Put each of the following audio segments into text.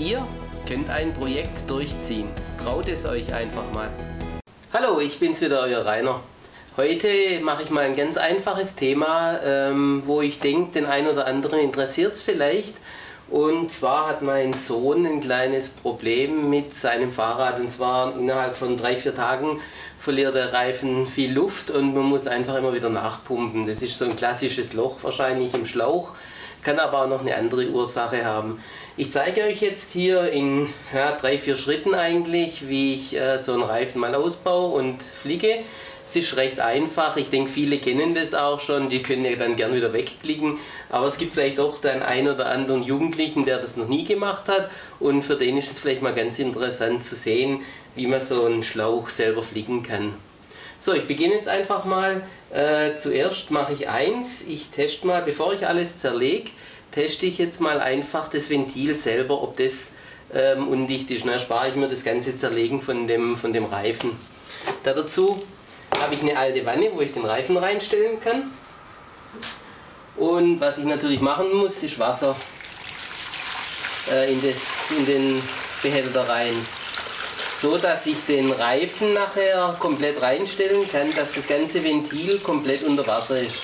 Ihr könnt ein Projekt durchziehen. Traut es euch einfach mal. Hallo, ich bin's wieder, euer Rainer. Heute mache ich mal ein ganz einfaches Thema, wo ich denke, den einen oder anderen interessiert es vielleicht. Und zwar hat mein Sohn ein kleines Problem mit seinem Fahrrad. Und zwar innerhalb von 3-4 Tagen verliert der Reifen viel Luft und man muss einfach immer wieder nachpumpen. Das ist so ein klassisches Loch wahrscheinlich im Schlauch, kann aber auch noch eine andere Ursache haben. Ich zeige euch jetzt hier in 3-4 Schritten eigentlich, wie ich so einen Reifen mal ausbaue und flicke. Es ist recht einfach, ich denke viele kennen das auch schon, die können ja dann gern wieder wegklicken, aber es gibt vielleicht auch den einen oder anderen Jugendlichen, der das noch nie gemacht hat und für den ist es vielleicht mal ganz interessant zu sehen, wie man so einen Schlauch selber flicken kann. So, ich beginne jetzt einfach mal. Zuerst mache ich eins, ich teste mal, bevor ich alles zerlege, teste ich jetzt mal einfach das Ventil selber, ob das undicht ist. Dann spare ich mir das ganze Zerlegen von dem Reifen. Dazu habe ich eine alte Wanne, wo ich den Reifen reinstellen kann. Und was ich natürlich machen muss, ist Wasser in den Behälter rein. So dass ich den Reifen nachher komplett reinstellen kann, dass das ganze Ventil komplett unter Wasser ist.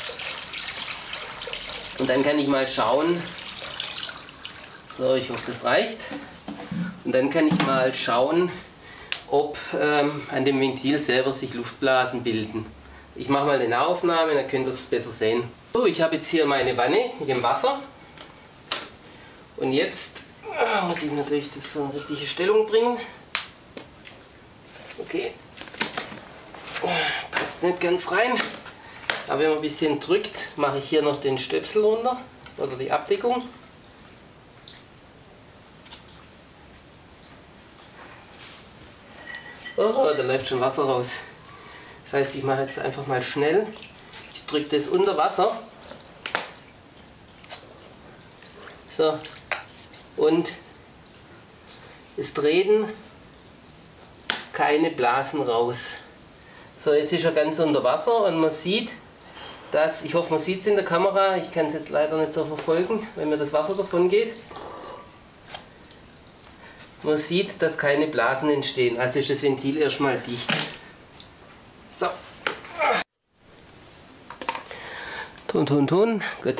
Und dann kann ich mal schauen, so, ich hoffe das reicht, und dann kann ich mal schauen, ob an dem Ventil selber sich Luftblasen bilden. Ich mache mal eine Nahaufnahme, dann könnt ihr es besser sehen. So, ich habe jetzt hier meine Wanne mit dem Wasser und jetzt muss ich natürlich das so in richtige Stellung bringen. Okay, passt nicht ganz rein, aber wenn man ein bisschen drückt, mache ich hier noch den Stöpsel runter oder die Abdeckung. Oh, da läuft schon Wasser raus. Das heißt, ich mache jetzt einfach mal schnell. Ich drücke das unter Wasser. So, und es treten keine Blasen raus. So, jetzt ist er ganz unter Wasser und man sieht, dass, ich hoffe man sieht es in der Kamera, ich kann es jetzt leider nicht so verfolgen, wenn mir das Wasser davon geht. Man sieht, dass keine Blasen entstehen, also ist das Ventil erstmal dicht. So. Ton, gut.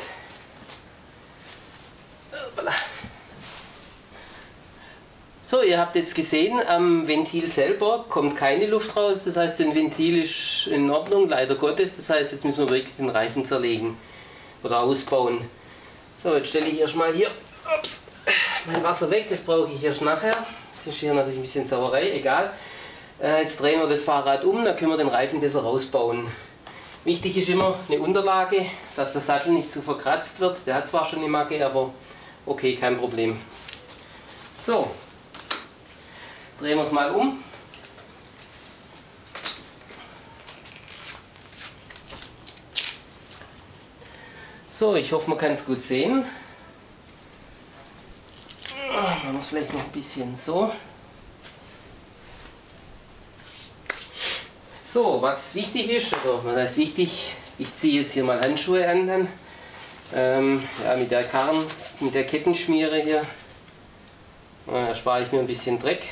So, ihr habt jetzt gesehen, am Ventil selber kommt keine Luft raus, das heißt, ein Ventil ist in Ordnung, leider Gottes, das heißt, jetzt müssen wir wirklich den Reifen zerlegen oder ausbauen. So, jetzt stelle ich erstmal hier mein Wasser weg, das brauche ich erst nachher. Jetzt ist hier natürlich ein bisschen Sauerei, egal. Jetzt drehen wir das Fahrrad um, dann können wir den Reifen besser rausbauen. Wichtig ist immer eine Unterlage, dass der Sattel nicht zu verkratzt wird. Der hat zwar schon eine Macke, aber okay, kein Problem. So. Drehen wir es mal um. So, ich hoffe, man kann es gut sehen. Machen wir es vielleicht noch ein bisschen so. So, was wichtig ist, oder was heißt wichtig, ich ziehe jetzt hier mal Handschuhe an, dann ja, mit der Kettenschmiere hier erspare ich mir ein bisschen Dreck.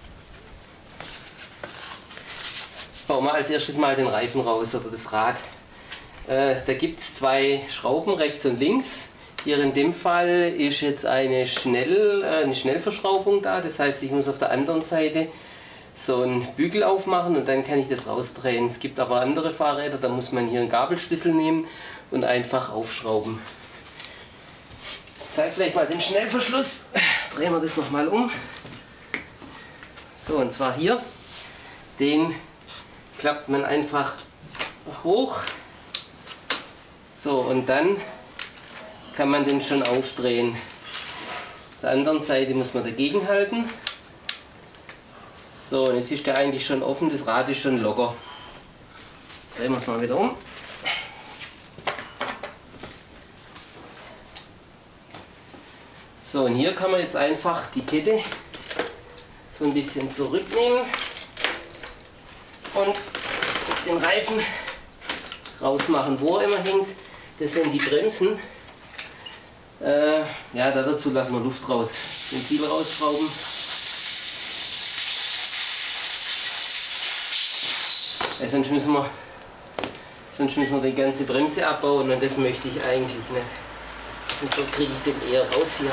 Bauen wir als erstes mal den Reifen raus oder das Rad. Da gibt es 2 Schrauben, rechts und links. Hier in dem Fall ist jetzt eine Schnellverschraubung da, das heißt, ich muss auf der anderen Seite so einen Bügel aufmachen und dann kann ich das rausdrehen. Es gibt aber andere Fahrräder, da muss man hier einen Gabelschlüssel nehmen und einfach aufschrauben. Ich zeige vielleicht mal den Schnellverschluss. Drehen wir das nochmal um. So, und zwar hier. Den klappt man einfach hoch. So, und dann kann man den schon aufdrehen. Auf der anderen Seite muss man dagegen halten. So, und jetzt ist der eigentlich schon offen, das Rad ist schon locker. Drehen wir es mal wieder um. So, und hier kann man jetzt einfach die Kette so ein bisschen zurücknehmen und den Reifen rausmachen, wo er immer hängt. Das sind die Bremsen. Ja, dazu lassen wir Luft raus. Ventil rausschrauben. Sonst müssen wir die ganze Bremse abbauen und das möchte ich eigentlich nicht. Und so kriege ich den eher raus hier.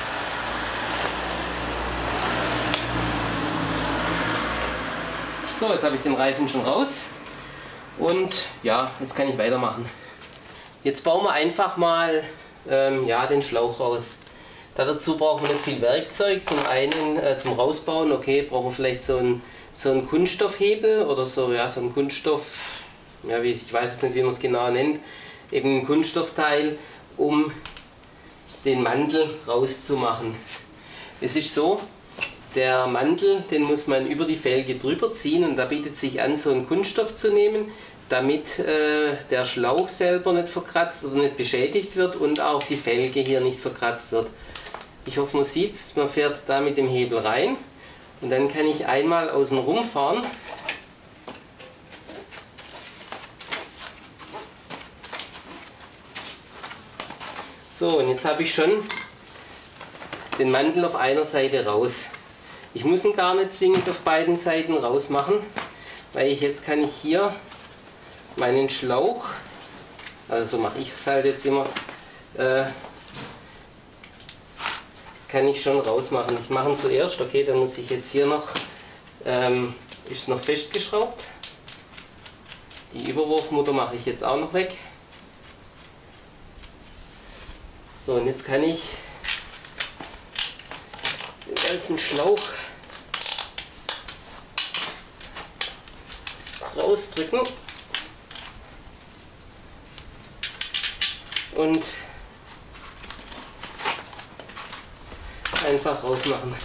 So, jetzt habe ich den Reifen schon raus und ja, jetzt kann ich weitermachen. Jetzt bauen wir einfach mal ja, den Schlauch raus. Dazu brauchen wir nicht viel Werkzeug. Zum einen zum Rausbauen, okay, brauchen wir vielleicht so einen Kunststoffhebel oder so, ja, so ein Kunststoff, ja, ich weiß jetzt nicht, wie man es genau nennt, eben ein Kunststoffteil, um den Mantel rauszumachen. Es ist so, der Mantel, den muss man über die Felge drüber ziehen und da bietet sich an, so einen Kunststoff zu nehmen, damit der Schlauch selber nicht verkratzt oder nicht beschädigt wird und auch die Felge hier nicht verkratzt wird. Ich hoffe, man sieht es, man fährt da mit dem Hebel rein und dann kann ich einmal außen rum fahren. So, und jetzt habe ich schon den Mantel auf einer Seite raus. Ich muss ihn gar nicht zwingend auf beiden Seiten raus machen, weil jetzt kann ich hier meinen Schlauch, also so mache ich es halt jetzt immer, kann ich schon rausmachen. Ich mache ihn zuerst, okay, dann muss ich jetzt hier noch, ist noch festgeschraubt. Die Überwurfmutter mache ich jetzt auch noch weg. So, und jetzt kann ich den ganzen Schlauch rausdrücken und einfach rausmachen.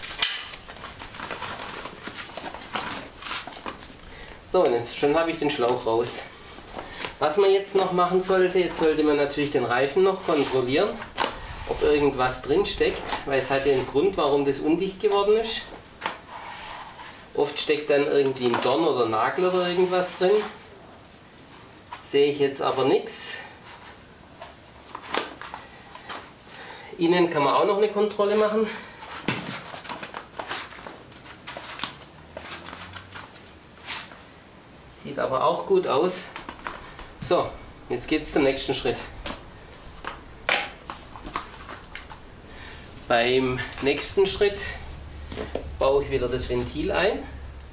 So, und jetzt schon habe ich den Schlauch raus. Was man jetzt noch machen sollte, jetzt sollte man natürlich den Reifen noch kontrollieren, ob irgendwas drin steckt, weil es hat ja einen Grund, warum das undicht geworden ist. Oft steckt dann irgendwie ein Dorn oder ein Nagel oder irgendwas drin. Sehe ich jetzt aber nichts. Innen kann man auch noch eine Kontrolle machen. Sieht aber auch gut aus. So, jetzt geht es zum nächsten Schritt. Beim nächsten Schritt baue ich wieder das Ventil ein.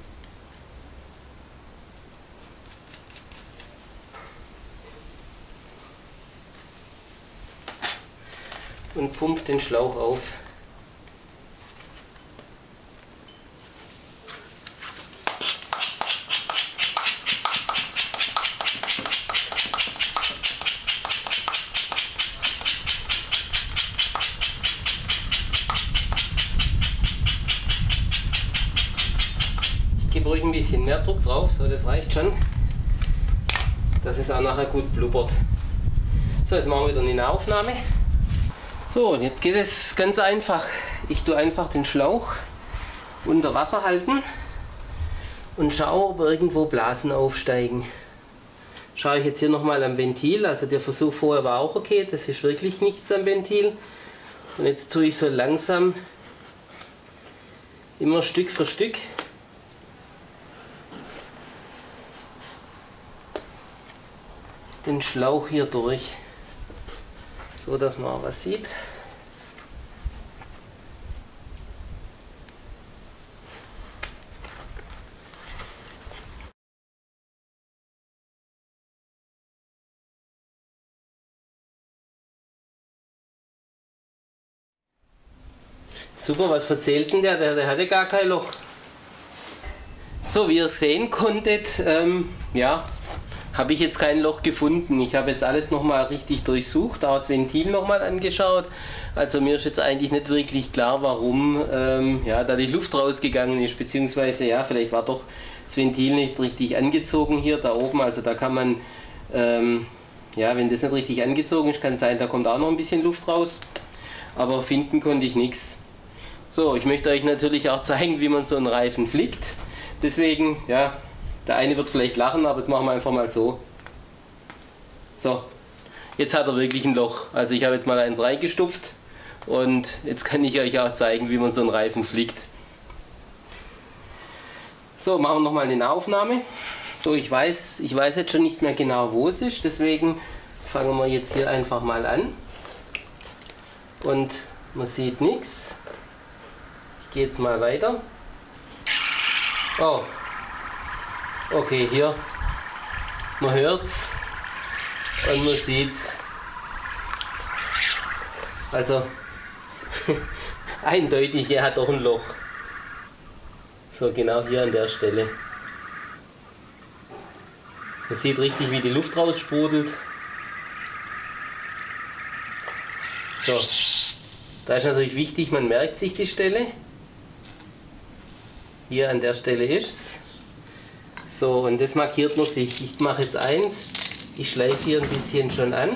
Und pumpe den Schlauch auf. Ich gebe ruhig ein bisschen mehr Druck drauf, so das reicht schon, dass es auch nachher gut blubbert. So, jetzt machen wir wieder eine Nahaufnahme. So, und jetzt geht es ganz einfach. Ich tue einfach den Schlauch unter Wasser halten und schaue, ob irgendwo Blasen aufsteigen. Schaue ich jetzt hier nochmal am Ventil, also der Versuch vorher war auch okay, das ist wirklich nichts am Ventil. Und jetzt tue ich so langsam immer Stück für Stück den Schlauch hier durch, so dass man auch was sieht. Super, was erzählt denn der? Der hatte gar kein Loch. So, wie ihr sehen konntet, ja, habe ich jetzt kein Loch gefunden. Ich habe jetzt alles nochmal richtig durchsucht, auch das Ventil nochmal angeschaut. Also mir ist jetzt eigentlich nicht wirklich klar, warum ja, da die Luft rausgegangen ist, beziehungsweise ja, vielleicht war doch das Ventil nicht richtig angezogen hier da oben. Also da kann man, ja, wenn das nicht richtig angezogen ist, kann sein, da kommt auch noch ein bisschen Luft raus. Aber finden konnte ich nichts. So, ich möchte euch natürlich auch zeigen, wie man so einen Reifen flickt. Deswegen, ja, der eine wird vielleicht lachen, aber jetzt machen wir einfach mal so. So, jetzt hat er wirklich ein Loch. Also ich habe jetzt mal eins reingestupft Und jetzt kann ich euch auch zeigen, wie man so einen Reifen flickt. So, machen wir nochmal eine Nahaufnahme. So, ich weiß jetzt schon nicht mehr genau, wo es ist, deswegen fangen wir jetzt hier einfach mal an. Und man sieht nichts. Ich gehe jetzt mal weiter. Oh, okay, hier. Man hört's und man sieht's. Also eindeutig, er hat doch ein Loch. So, genau hier an der Stelle. Man sieht richtig, wie die Luft raussprudelt. So, da ist natürlich wichtig, man merkt sich die Stelle. Hier an der Stelle ist es. So, und das markiert man sich. Ich mache jetzt eins. Ich schleife hier ein bisschen schon an.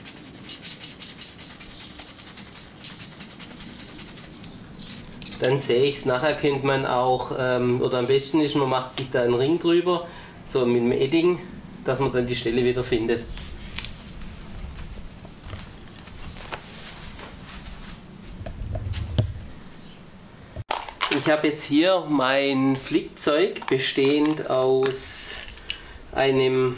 Dann sehe ich es. Nachher könnte man auch, oder am besten ist, man macht sich da einen Ring drüber, so mit dem Edding, dass man dann die Stelle wieder findet. Ich habe jetzt hier mein Flickzeug bestehend aus einem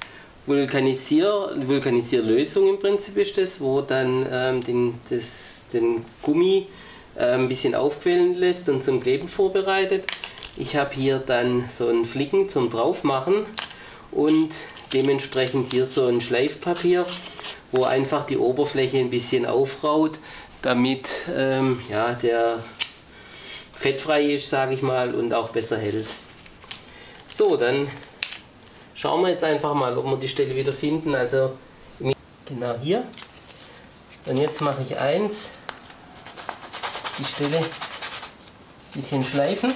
Vulkanisierlösung im Prinzip ist das, wo dann den Gummi ein bisschen aufquellen lässt und zum Kleben vorbereitet. Ich habe hier dann so einen Flicken zum Draufmachen und dementsprechend hier so ein Schleifpapier, wo einfach die Oberfläche ein bisschen aufraut, damit ja, der fettfrei ist, sage ich mal, und auch besser hält. So, dann schauen wir jetzt einfach mal, ob wir die Stelle wieder finden. Also genau hier. Und jetzt mache ich eins, die Stelle ein bisschen schleifen.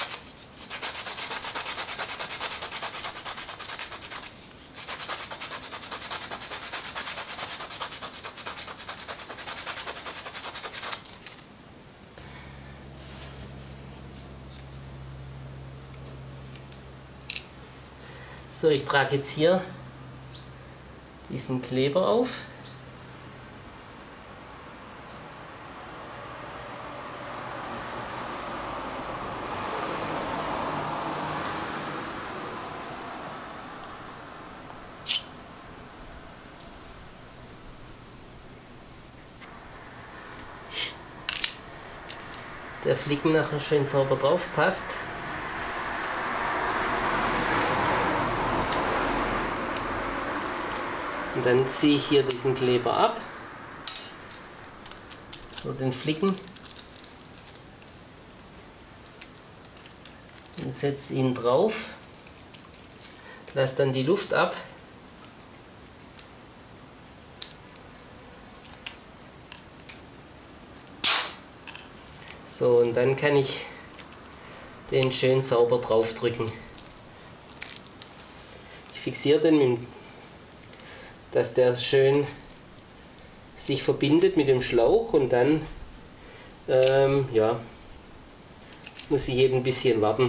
So, ich trage jetzt hier diesen Kleber auf. Der Flicken nachher schön sauber drauf passt. Und dann ziehe ich hier diesen Kleber ab, so den Flicken, und setze ihn drauf, lasse dann die Luft ab. So, und dann kann ich den schön sauber drauf drücken. Ich fixiere den mit dem, dass der schön sich verbindet mit dem Schlauch, und dann ja, muss ich eben ein bisschen warten.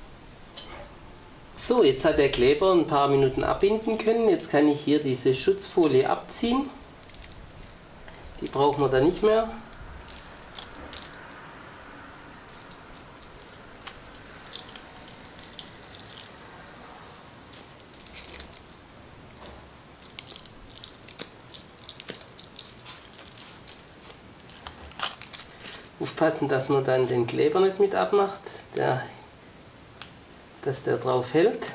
So, jetzt hat der Kleber ein paar Minuten abbinden können. Jetzt kann ich hier diese Schutzfolie abziehen. Die brauchen wir dann nicht mehr. Aufpassen, dass man dann den Kleber nicht mit abmacht, dass der drauf hält.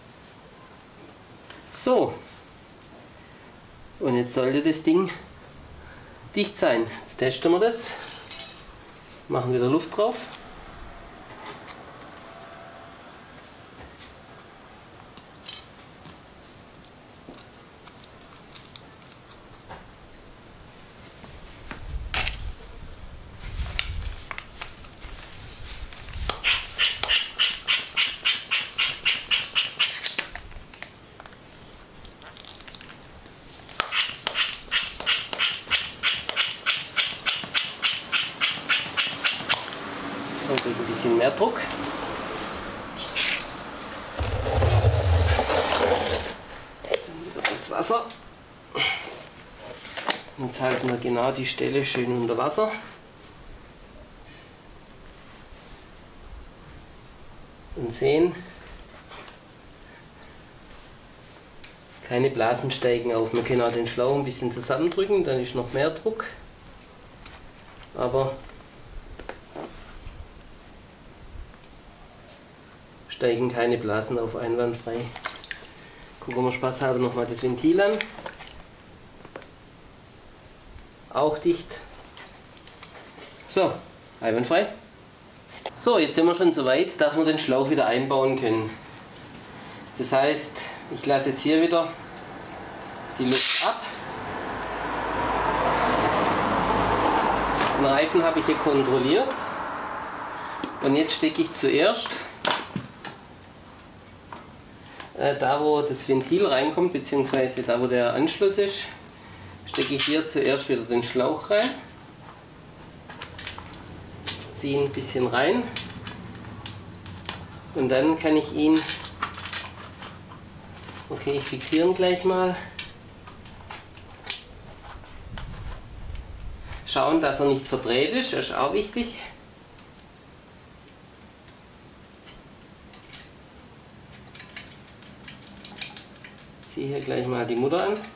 So, und jetzt sollte das Ding dicht sein. Jetzt testen wir das, machen wieder Luft drauf. So, ein bisschen mehr Druck. Dann wieder das Wasser. Jetzt halten wir genau die Stelle schön unter Wasser. Und sehen, keine Blasen steigen auf. Wir können auch den Schlauch ein bisschen zusammendrücken, dann ist noch mehr Druck. Aber steigen keine Blasen auf, einwandfrei. Gucken wir spaßhalber nochmal das Ventil an. Auch dicht. So, einwandfrei. So, jetzt sind wir schon so weit, dass wir den Schlauch wieder einbauen können. Das heißt, ich lasse jetzt hier wieder die Luft ab. Den Reifen habe ich hier kontrolliert. Und jetzt stecke ich zuerst da, wo das Ventil reinkommt, beziehungsweise da, wo der Anschluss ist, stecke ich hier zuerst wieder den Schlauch rein. Ziehe ein bisschen rein. Und dann kann ich ihn, okay, ich fixiere ihn gleich mal. Schauen, dass er nicht verdreht ist, das ist auch wichtig. Ziehe hier gleich mal die Mutter an.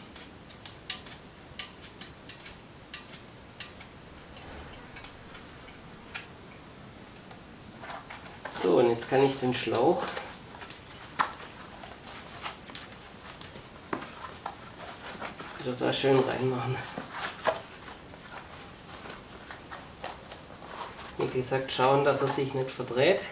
So, und jetzt kann ich den Schlauch wieder da schön reinmachen. Wie gesagt, schauen, dass er sich nicht verdreht.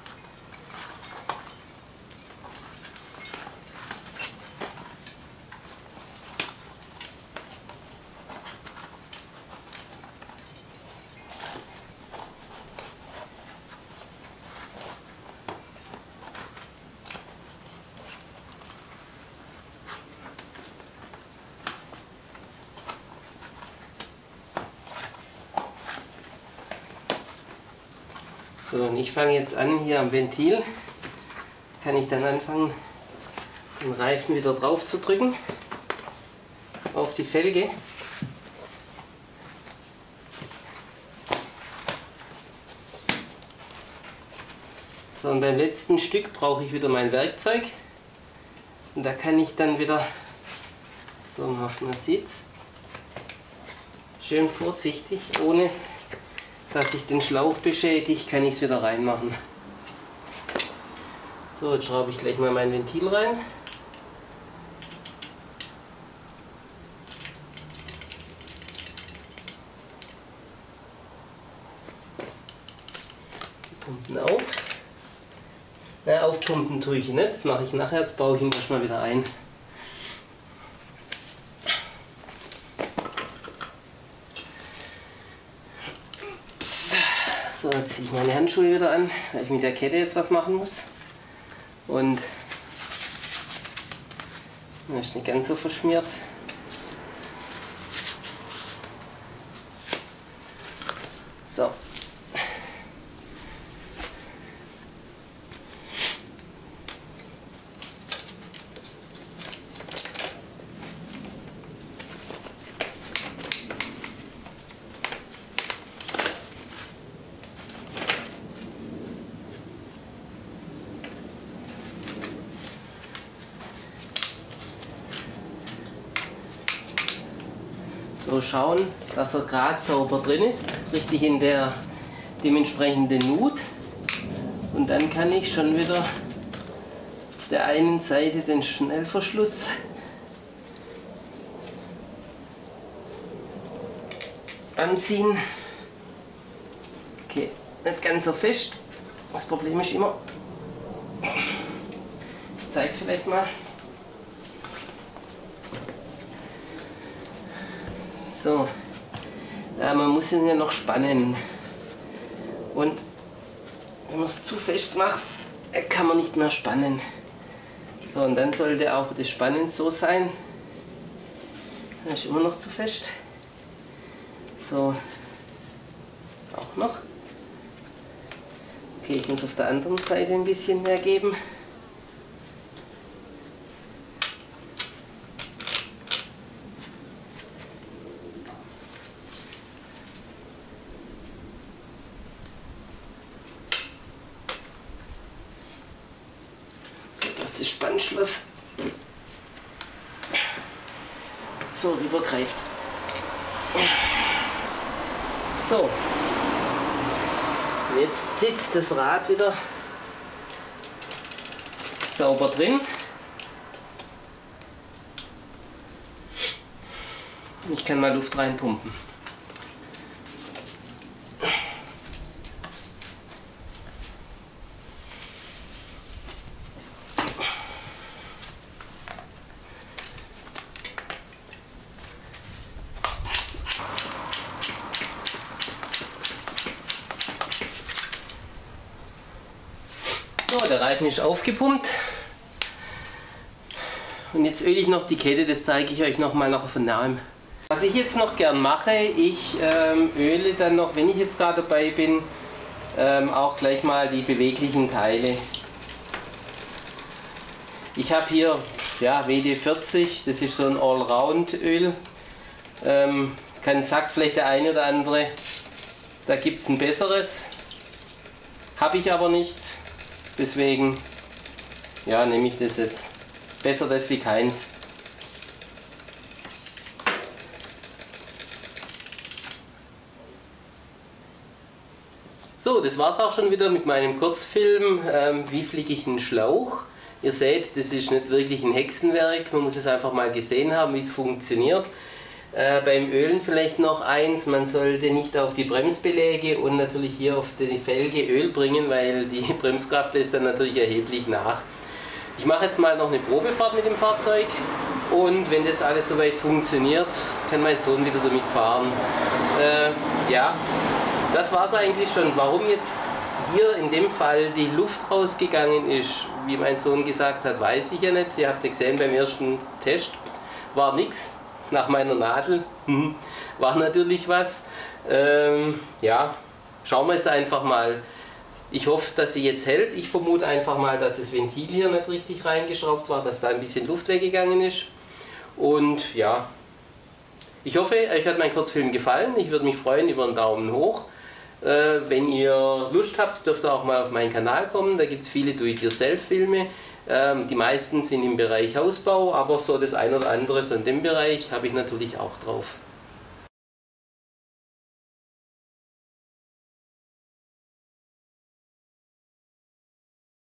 So, und ich fange jetzt an, hier am Ventil kann ich dann anfangen, den Reifen wieder drauf zu drücken auf die Felge. So, und beim letzten Stück brauche ich wieder mein Werkzeug und da kann ich dann wieder, so man sieht es, schön vorsichtig, ohne dass ich den Schlauch beschädigt, kann ich es wieder reinmachen. So, jetzt schraube ich gleich mal mein Ventil rein. Die Pumpen auf. Na, aufpumpen tue ich nicht, das mache ich nachher, jetzt baue ich ihn erstmal wieder ein. So, jetzt ziehe ich meine Handschuhe wieder an, weil ich mit der Kette jetzt was machen muss. Und das ist nicht ganz so verschmiert. So. So schauen, dass er gerade sauber drin ist, richtig in der dementsprechenden Nut. Und dann kann ich schon wieder auf der einen Seite den Schnellverschluss anziehen. Okay, nicht ganz so fest. Das Problem ist immer, ich zeige es vielleicht mal. So, man muss ihn ja noch spannen und wenn man es zu fest macht, kann man nicht mehr spannen. So, und dann sollte auch das Spannen so sein, das ist immer noch zu fest. So, auch noch. Okay, ich muss auf der anderen Seite ein bisschen mehr geben. das Spannschloss so rübergreift. So, und jetzt sitzt das Rad wieder sauber drin. Ich kann mal Luft reinpumpen. So, der Reifen ist aufgepumpt. Und jetzt öle ich noch die Kette, das zeige ich euch noch mal von nahem. Was ich jetzt noch gern mache, ich öle dann noch, wenn ich jetzt gerade dabei bin, auch gleich mal die beweglichen Teile. Ich habe hier ja, WD-40, das ist so ein Allround-Öl. Sagt vielleicht der eine oder andere, da gibt es ein besseres. Habe ich aber nicht. Deswegen ja, nehme ich das jetzt. Besser das wie keins. So, das war's auch schon wieder mit meinem Kurzfilm, wie fliege ich einen Schlauch. Ihr seht, das ist nicht wirklich ein Hexenwerk, man muss es einfach mal gesehen haben, wie es funktioniert. Beim Ölen vielleicht noch eins, man sollte nicht auf die Bremsbeläge und natürlich hier auf die Felge Öl bringen, weil die Bremskraft lässt dann natürlich erheblich nach. Ich mache jetzt mal noch eine Probefahrt mit dem Fahrzeug und wenn das alles soweit funktioniert, kann mein Sohn wieder damit fahren. Ja, das war es eigentlich schon. Warum jetzt hier in dem Fall die Luft rausgegangen ist, wie mein Sohn gesagt hat, weiß ich ja nicht. Ihr habt ja gesehen beim ersten Test, war nichts. Nach meiner Nadel war natürlich was. Ja, schauen wir jetzt einfach mal. Ich hoffe, dass sie jetzt hält. Ich vermute einfach mal, dass das Ventil hier nicht richtig reingeschraubt war, dass da ein bisschen Luft weggegangen ist. Und ja, ich hoffe, euch hat mein Kurzfilm gefallen. Ich würde mich freuen über einen Daumen hoch. Wenn ihr Lust habt, dürft ihr auch mal auf meinen Kanal kommen. Da gibt es viele Do-it-yourself-Filme. Die meisten sind im Bereich Hausbau, aber so das ein oder andere so in dem Bereich habe ich natürlich auch drauf.